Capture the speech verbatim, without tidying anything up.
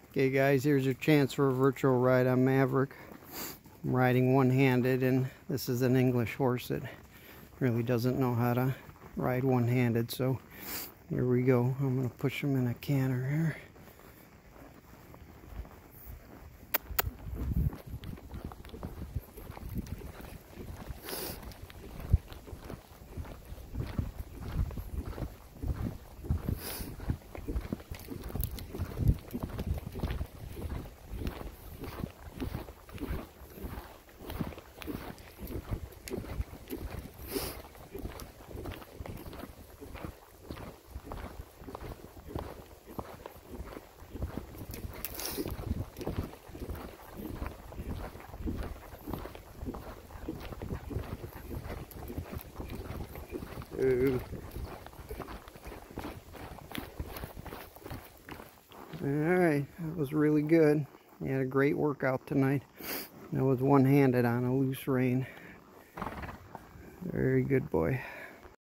Okay guys, here's your chance for a virtual ride on Maverick. I'm riding one-handed, and this is an English horse that really doesn't know how to ride one-handed, so here we go. I'm going to push him in a canter here. Ooh. Alright, that was really good. You had a great workout tonight. That was one-handed on a loose rein. Very good boy.